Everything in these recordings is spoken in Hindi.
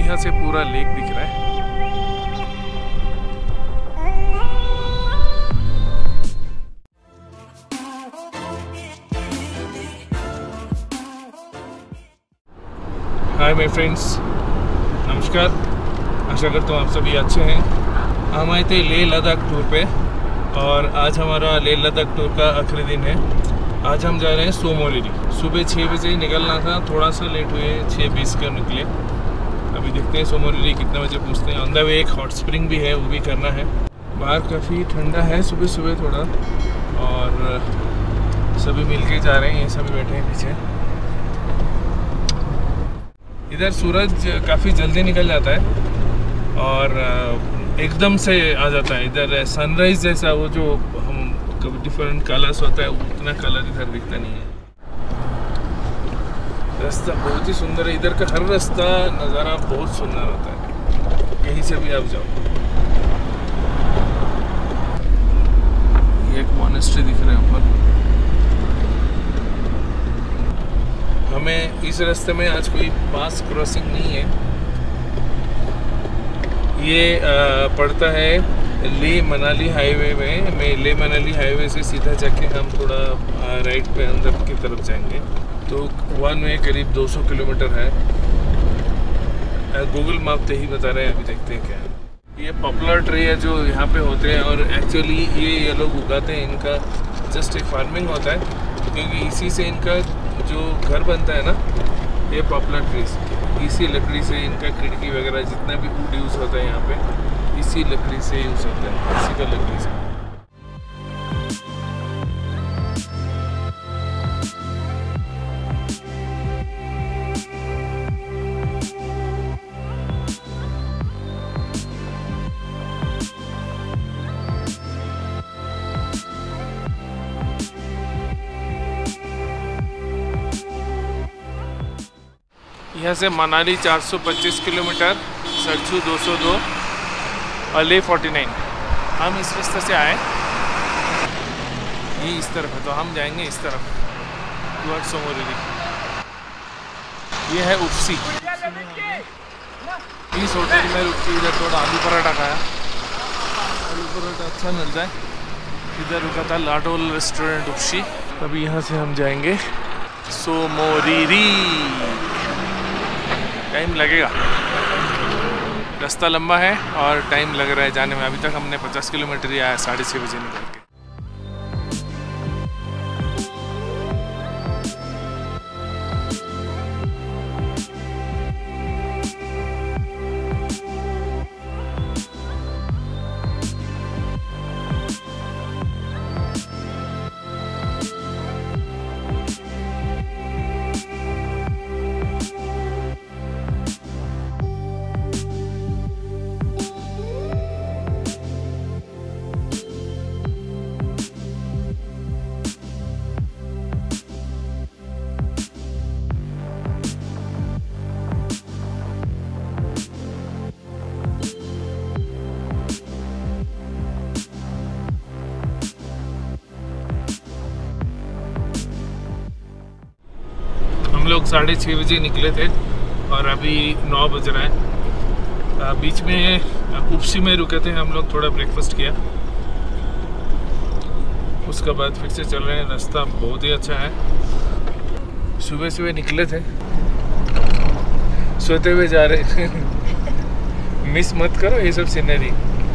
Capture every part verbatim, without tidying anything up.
यहाँ से पूरा लेक दिख रहा है। हाय माय फ्रेंड्स, नमस्कार। आशा करता हूँ आप सभी अच्छे हैं। हम आए थे लेह लद्दाख टूर पे और आज हमारा लेह लद्दाख टूर का आखिरी दिन है। आज हम जा रहे हैं सो मोरिरी। सुबह छः बजे निकलना था, थोड़ा सा लेट हुए, छः बीस का निकले। अभी देखते हैं सो मोरिरी कितने बजे पहुँचते हैं। ऑन द वे एक हॉट स्प्रिंग भी है, वो भी करना है। बाहर काफ़ी ठंडा है सुबह सुबह थोड़ा, और सभी मिलके जा रहे हैं। ये सभी बैठे हैं पीछे। इधर सूरज काफ़ी जल्दी निकल जाता है और एकदम से आ जाता है। इधर सनराइज जैसा वो जो हम कभी डिफरेंट कलर्स होता है, उतना कलर इधर दिखता नहीं है। रास्ता बहुत ही सुंदर है। इधर का हर रास्ता नज़ारा बहुत सुंदर होता है, कहीं से भी आप जाओ। ये एक मॉनेस्ट्री दिख रहा है ऊपर। हमें इस रास्ते में आज कोई पास क्रॉसिंग नहीं है। ये आ, पड़ता है लेह मनाली हाईवे में। मैं लेह मनाली हाईवे से सीधा जाके हम थोड़ा राइट पे अंदर की तरफ जाएंगे, तो वन वे करीब दो सौ किलोमीटर है। गूगल मैप तो ही बता रहे हैं, अभी देखते हैं क्या है। ये पॉपुलर ट्री है जो यहाँ पे होते हैं, और एक्चुअली ये ये लोग उगाते हैं। इनका जस्ट एक फार्मिंग होता है, क्योंकि इसी से इनका जो घर बनता है ना, ये पॉपुलर ट्रीज, इसी लकड़ी से इनका खिड़की वगैरह जितना भी वुड यूज़ होता है यहाँ पे, इसी लकड़ी से यूज़ होता है, इसी का लकड़ी से। यहाँ से मनाली चार सौ पच्चीस किलोमीटर, सरछू दो सौ दो और लेह उनचास। हम इस रास्ते से आए, ये इस तरफ है, तो हम जाएंगे इस तरफ टुवर्ड्स सो मोरिरी। ये है उफसी। इस होटल में रुक के इधर थोड़ा आलू पराठा खाया। आलू पराठा अच्छा मिलता है। इधर रुका था लाडोल रेस्टोरेंट उफसी। अभी यहाँ से हम जाएंगे सो मोरिरी। टाइम लगेगा, रास्ता लंबा है और टाइम लग रहा है जाने में। अभी तक हमने पचास किलोमीटर ही आया साढ़े छः बजे निकल के। हम लोग साढ़े छः बजे निकले थे और अभी नौ बज रहा है। बीच में उफसी में रुके थे हम लोग, थोड़ा ब्रेकफास्ट किया, उसके बाद फिर से चल रहे हैं। रास्ता बहुत ही अच्छा है। सुबह सुबह निकले थे, सोते हुए जा रहे हैं। मिस मत करो ये सब सीनरी,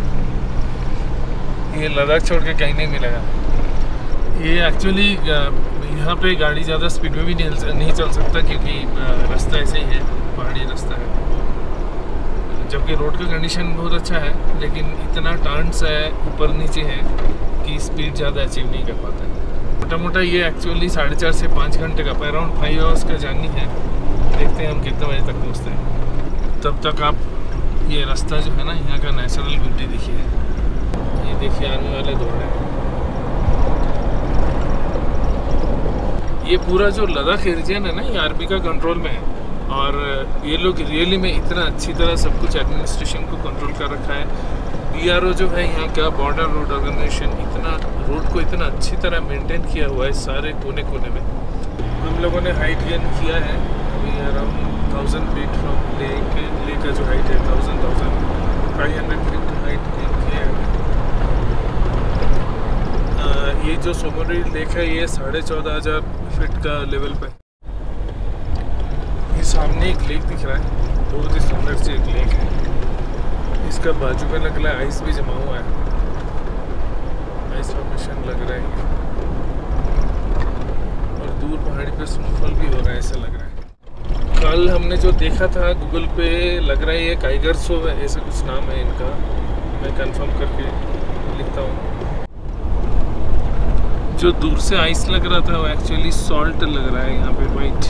ये लद्दाख छोड़ के कहीं नहीं मिलेगा। ये एक्चुअली यहाँ पे गाड़ी ज़्यादा स्पीड में भी नहीं नहीं चल सकता, क्योंकि रास्ता ऐसे ही है, पहाड़ी रास्ता है। जबकि रोड का कंडीशन बहुत अच्छा है, लेकिन इतना टर्न्स है, ऊपर नीचे है, कि स्पीड ज़्यादा अचीव नहीं कर पाता है। मोटा मोटा ये एक्चुअली साढ़े चार से पाँच घंटे का, अराउंड फाइव आवर्स का जर्नी है। देखते हैं हम कितने बजे तक पहुँचते हैं। तब तक आप ये रास्ता जो है ना, यहाँ का नेचुरल ब्यूटी देखिए। ये देखिए आर्मी वाले दौड़ रहे हैं। ये पूरा जो लद्दाख रीजन है ना, ये आर्मी का कंट्रोल में है, और ये लोग रियली में इतना अच्छी तरह सब कुछ एडमिनिस्ट्रेशन को कंट्रोल कर रखा है। बी आर ओ जो है यहाँ का, बॉर्डर रोड ऑर्गेनाइजेशन, इतना रोड को इतना अच्छी तरह मेंटेन किया हुआ है सारे कोने कोने में। हम लोगों ने हाइट गेन किया है, अभी around thousand feet from lake lake का जो हाइट है thousand thousand five hundred feet height की है। आ, ये जो सोमोरी लेक है ये साढ़े चौदह हज़ार फीट का लेवल पे। ये सामने एक लेक दिख रहा है, बहुत ही सुंदर सी एक लेक है। इसका बाजू में लग रहा है आइस भी जमा हुआ है, आइस फॉर्मेशन लग रहा है। और दूर पहाड़ी पे स्नोफॉल भी हो रहा है ऐसा लग रहा है। कल हमने जो देखा था गूगल पे लग रहा है ये काइगर सो है, ऐसा कुछ नाम है इनका, मैं कंफर्म करके लिखता हूँ। जो दूर से आइस लग रहा था वो एक्चुअली सॉल्ट लग रहा है यहाँ पे, वाइट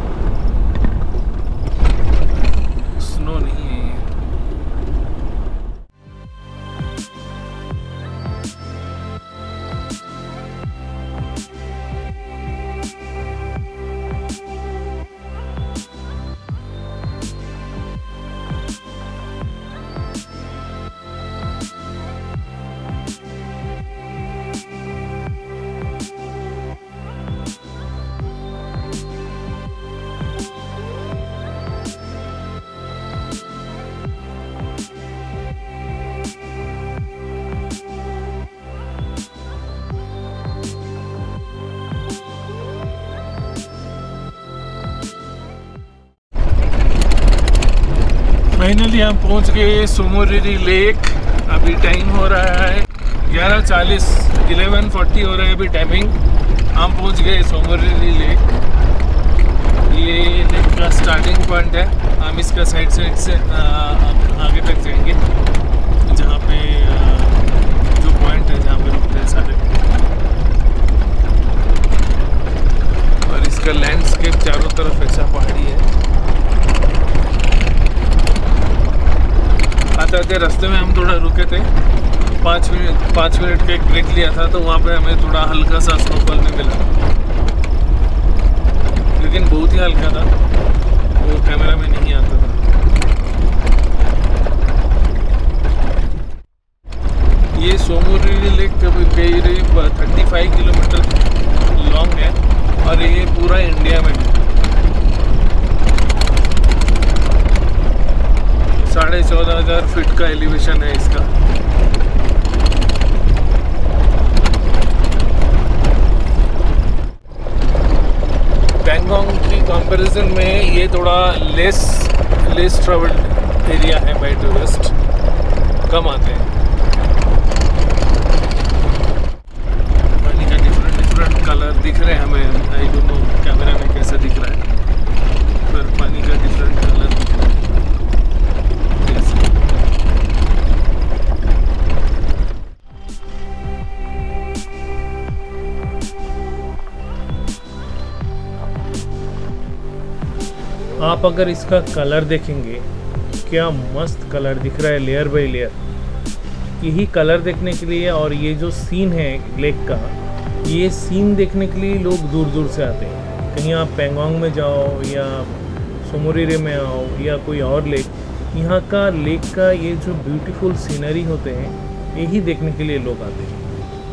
स्नो नहीं है ये। फाइनली हम पहुंच गए सोमोरिरी लेक। अभी टाइम हो रहा है ग्यारह चालीस, इलेवन फोर्टी हो रहा है अभी टाइमिंग। हम पहुंच गए सोमोरिरी लेक। ये लेक का स्टार्टिंग पॉइंट है। हम इसका साइड साइड से आ, आगे तक जाएंगे जहाँ पे आ, जो पॉइंट है जहाँ पे रुकते हैं सारे। और इसका लैंडस्केप चारों तरफ ऐसा पहाड़ी है। आते आते रास्ते में हम थोड़ा रुके थे, पाँच मिनट पाँच मिनट का एक ब्रेक लिया था, तो वहाँ पे हमें थोड़ा हल्का सा स्नोफॉल में मिला, लेकिन बहुत ही हल्का था, वो कैमरा में नहीं आता था। ये सोमोरिरी लेक करीब थर्टी फाइव किलोमीटर लॉन्ग है और ये पूरा इंडिया में साढ़े चौदह हज़ार फीट का एलिवेशन है इसका। पैंगोंग की कंपैरिजन में ये थोड़ा लेस लेस ट्रैवल्ड एरिया है बाय टूरिस्ट, कम आते हैं। पानी का डिफरेंट डिफरेंट कलर दिख रहे हैं हमें, आई डोंट नो कैमरा में कैसा दिख रहा है, पर पानी का डिफरेंट कलर दिख रहा है। आप अगर इसका कलर देखेंगे, क्या मस्त कलर दिख रहा है, लेयर बाय लेयर। यही कलर देखने के लिए और ये जो सीन है लेक का, ये सीन देखने के लिए लोग दूर दूर से आते हैं। कहीं आप पैंगोंग में जाओ या सोमोरिरी में आओ या कोई और लेक, यहाँ का लेक का ये जो ब्यूटीफुल सीनरी होते हैं, यही देखने के लिए लोग आते हैं।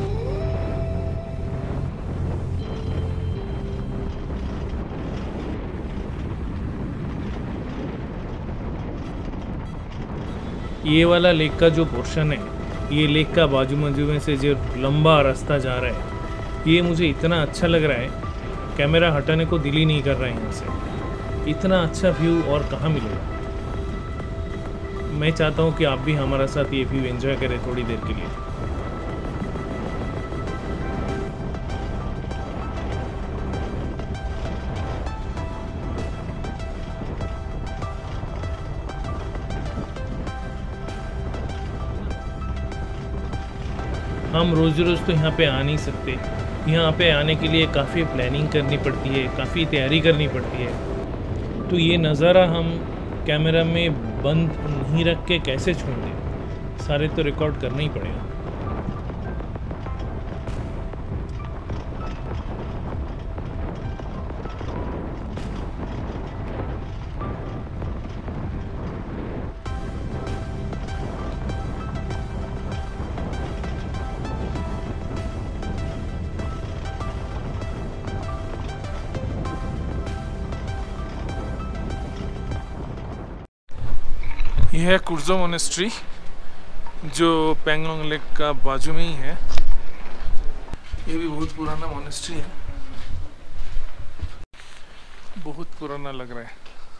ये वाला लेक का जो पोर्शन है, ये लेक का बाजू बाजू में से जो लंबा रास्ता जा रहा है, ये मुझे इतना अच्छा लग रहा है, कैमरा हटाने को दिल ही नहीं कर रहा है यहाँ से। इतना अच्छा व्यू और कहाँ मिलेगा। मैं चाहता हूँ कि आप भी हमारे साथ ये व्यू एंजॉय करें थोड़ी देर के लिए। हम रोज़ रोज़ तो यहाँ पे आ नहीं सकते, यहाँ पे आने के लिए काफ़ी प्लानिंग करनी पड़ती है, काफ़ी तैयारी करनी पड़ती है। तो ये नज़ारा हम कैमरा में बंद नहीं रख के कैसे छोड़ दें, सारे तो रिकॉर्ड करना ही पड़ेगा। यह है कुर्जो मोनेस्ट्री जो पैंगोंग लेक का बाजू में ही है। ये भी बहुत पुराना मोनेस्ट्री है, बहुत पुराना लग रहा है।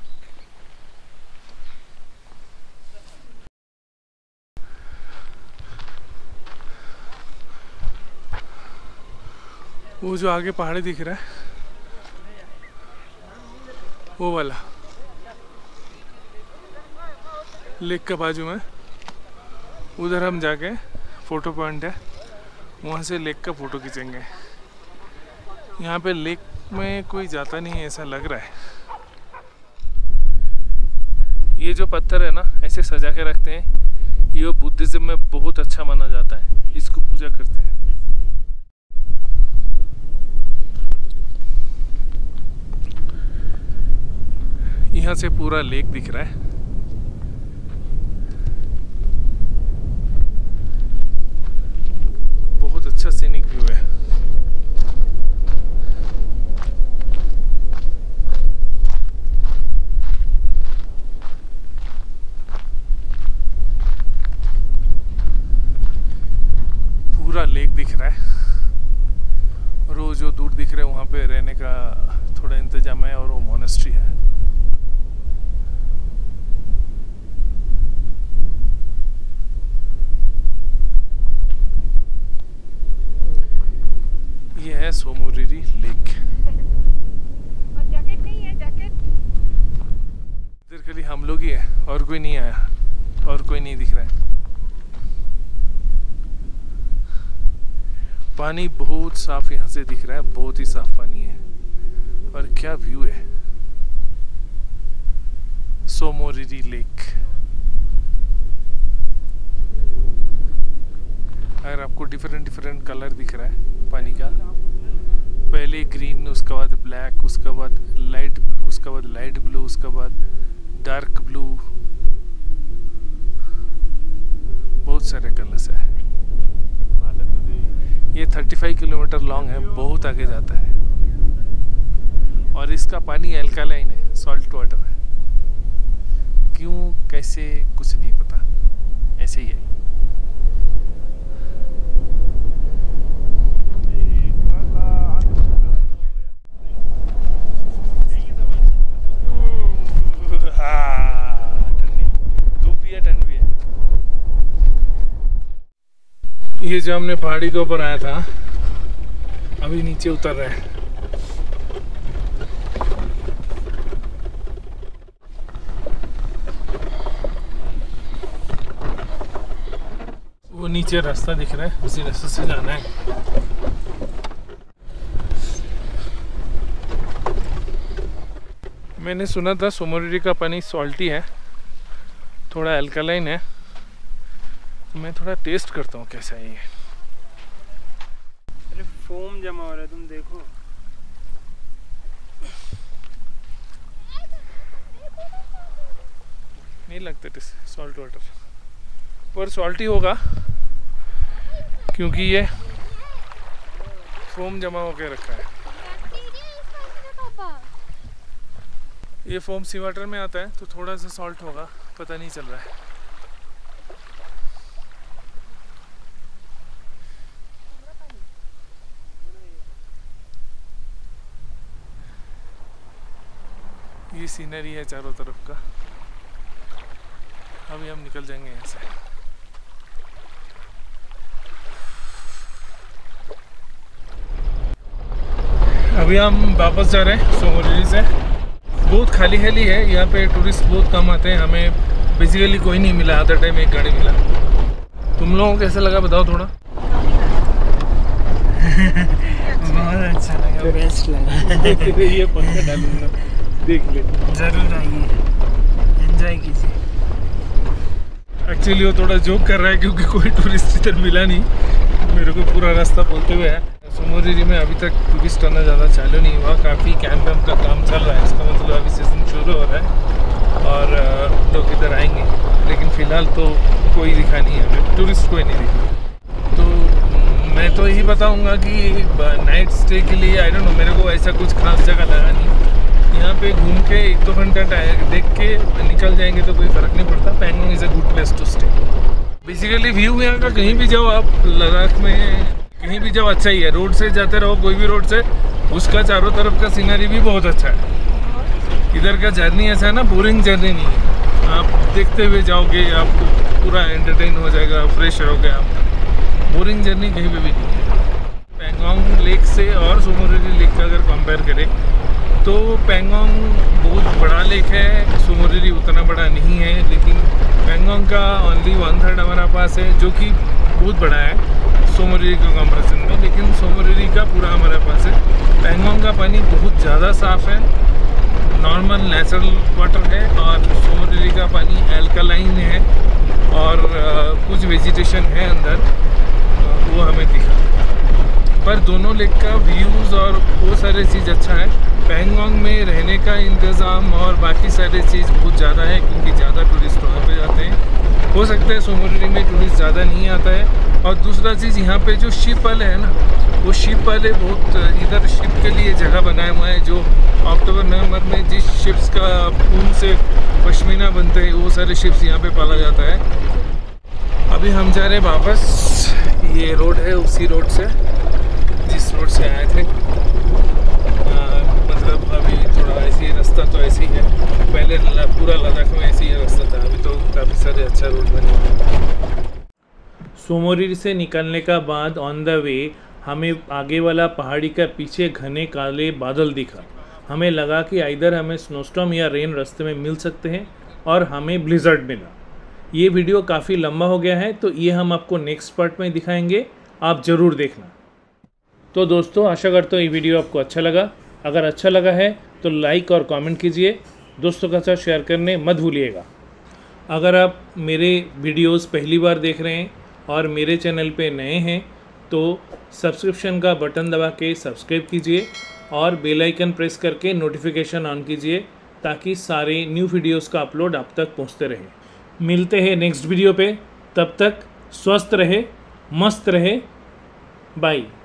वो जो आगे पहाड़ी दिख रहा है वो वाला लेक के बाजू में, उधर हम जाके फोटो पॉइंट है, वहाँ से लेक का फ़ोटो खींचेंगे। यहाँ पे लेक में कोई जाता नहीं है ऐसा लग रहा है। ये जो पत्थर है ना ऐसे सजा के रखते हैं, ये बुद्धिज़्म में बहुत अच्छा माना जाता है, इसको पूजा करते हैं। यहाँ से पूरा लेक दिख रहा है। बहुत अच्छा सीनिक व्यू है। पूरा लेक दिख रहा है और वो जो दूर दिख रहा है वहाँ पे रहने का थोड़ा इंतजाम है और वो मोनेस्ट्री है। ये है सोमोरिरी लेक। और जैकेट नहीं है, जैकेट इधर खाली हम लोग ही है और कोई नहीं आया और कोई नहीं दिख रहा है। पानी बहुत साफ यहाँ से दिख रहा है, बहुत ही साफ पानी है और क्या व्यू है। सोमोरिरी लेक। अगर आपको डिफरेंट डिफरेंट कलर दिख रहा है पानी का, पहले ग्रीन, उसके बाद ब्लैक, उसके बाद लाइट, उसके बाद लाइट ब्लू, उसके बाद डार्क ब्लू, बहुत सारे कलर्स है। ये पैंतीस किलोमीटर लॉन्ग है, बहुत आगे जाता है और इसका पानी अल्कालाइन है, सॉल्ट वाटर है। क्यों कैसे कुछ नहीं पता, ऐसे ही है। ये जो हमने पहाड़ी के ऊपर आया था, अभी नीचे उतर रहे हैं। वो नीचे रास्ता दिख रहा है, उसी रास्ते से जाना है। मैंने सुना था सोमोरिरी का पानी सॉल्टी है, थोड़ा अल्कलाइन है। मैं थोड़ा टेस्ट करता हूँ कैसा है ये। अरे फोम जमा हो रहा है, तुम देखो। नहीं लगता टेस्ट सॉल्ट वाटर, पर सॉल्टी होगा क्योंकि ये फोम जमा होकर रखा है। ये फोम सी वाटर में आता है तो थोड़ा सा सॉल्ट होगा, पता नहीं चल रहा है। ये सीनरी है चारों तरफ का। अभी हम निकल जाएंगे यहाँ से। अभी हम वापस जा रहे हैं सोमोरिरी से। बहुत खाली खाली है यहाँ पे, टूरिस्ट बहुत कम आते हैं। हमें बेसिकली कोई नहीं मिला, आधा टाइम एक गाड़ी मिला। तुम लोगों को कैसा लगा बताओ थोड़ा। बहुत अच्छा लगा, बेस्ट लगा। ये पंखा डालूंगा, देख ले, जरूर आइए, एंजॉय कीजिए। एक्चुअली वो थोड़ा जोक कर रहा है क्योंकि कोई टूरिस्ट इधर मिला नहीं मेरे को पूरा रास्ता बोलते हुए है। सोमोरिरी में अभी तक टूरिस्ट आना ज़्यादा चालू नहीं हुआ, काफ़ी कैंप वैम्प का काम चल रहा है। इसका मतलब अभी सीज़न शुरू हो रहा है और लोग इधर आएंगे, लेकिन फ़िलहाल तो कोई दिखा नहीं है, अभी टूरिस्ट कोई नहीं दिखा। तो मैं तो यही बताऊंगा कि नाइट स्टे के लिए आई डोंट नो, मेरे को ऐसा कुछ खास जगह लगा नहीं। यहाँ पे घूम के एक दो घंटा देख के निकल जाएंगे तो कोई फ़र्क नहीं पड़ता। Pangong is a good place to stay. Basically view यहाँ का कहीं भी जाओ आप लद्दाख में, कहीं भी जाओ अच्छा ही है। रोड से जाते रहो कोई भी रोड से, उसका चारों तरफ का सीनरी भी बहुत अच्छा है। इधर का जर्नी ऐसा है ना, बोरिंग जर्नी नहीं है। आप देखते हुए जाओगे, आपको पूरा एंटरटेन हो जाएगा, फ्रेश रहोगे आप। बोरिंग जर्नी कहीं पे भी नहीं है। पैंगोंग लेक से और सोमोरिरी लेक का अगर कंपेयर करें तो पैंगोंग बहुत बड़ा लेक है, सोमोरिरी उतना बड़ा नहीं है। लेकिन पैंगोंग का ओनली वन थर्ड हमारा पास है, जो कि बहुत बड़ा है सोमोरिरी का कंपैरिजन में। लेकिन सोमोरिरी का पूरा हमारे पास है। पैंगोंग का पानी बहुत ज़्यादा साफ़ है, नॉर्मल नेचुरल वाटर है, और सोमोरिरी का पानी एल्कलाइन है और आ, कुछ वेजिटेशन है अंदर, वो हमें दिखा। पर दोनों लेक का व्यूज़ और वो सारे चीज़ अच्छा है। पैंगोंग में रहने का इंतज़ाम और बाकी सारे चीज़ बहुत ज़्यादा है, क्योंकि ज़्यादा टूरिस्ट वहाँ पे जाते हैं। हो सकता है सोमोरिरी में टूरिस्ट ज़्यादा नहीं आता है। और दूसरा चीज़, यहाँ पे जो शिप वाले हैं ना, वो शिप वाले बहुत इधर शिप के लिए जगह बनाया हुआ है। जो अक्टूबर नवंबर में जिस शिप्स का ऊन से पश्मीना बनते हैं, वो सारे शिप्स यहाँ पे पाला जाता है। अभी हम जा रहे हैं वापस। ये रोड है उसी रोड से जिस रोड से आए थे। आ, मतलब अभी थोड़ा ऐसी रास्ता तो ऐसे ही है, पहले पूरा लद्दाख में ऐसे ही रास्ता था, अभी तो काफ़ी सारे अच्छा रोड बने हुए। सोमोरिरी से निकलने का बाद ऑन द वे हमें आगे वाला पहाड़ी का पीछे घने काले बादल दिखा। हमें लगा कि इधर हमें स्नोस्टॉर्म या रेन रास्ते में मिल सकते हैं, और हमें ब्लिज़र्ड मिला। ये वीडियो काफ़ी लंबा हो गया है, तो ये हम आपको नेक्स्ट पार्ट में दिखाएंगे, आप ज़रूर देखना। तो दोस्तों, आशा करता हूँ ये वीडियो आपको अच्छा लगा। अगर अच्छा लगा है तो लाइक और कमेंट कीजिए, दोस्तों के साथ शेयर करने मत भूलिएगा। अगर आप मेरे वीडियोस पहली बार देख रहे हैं और मेरे चैनल पे नए हैं तो सब्सक्रिप्शन का बटन दबा के सब्सक्राइब कीजिए और बेल आइकन प्रेस करके नोटिफिकेशन ऑन कीजिए, ताकि सारे न्यू वीडियोस का अपलोड आप तक पहुंचते रहे। मिलते हैं नेक्स्ट वीडियो पे, तब तक स्वस्थ रहे, मस्त रहे, बाय।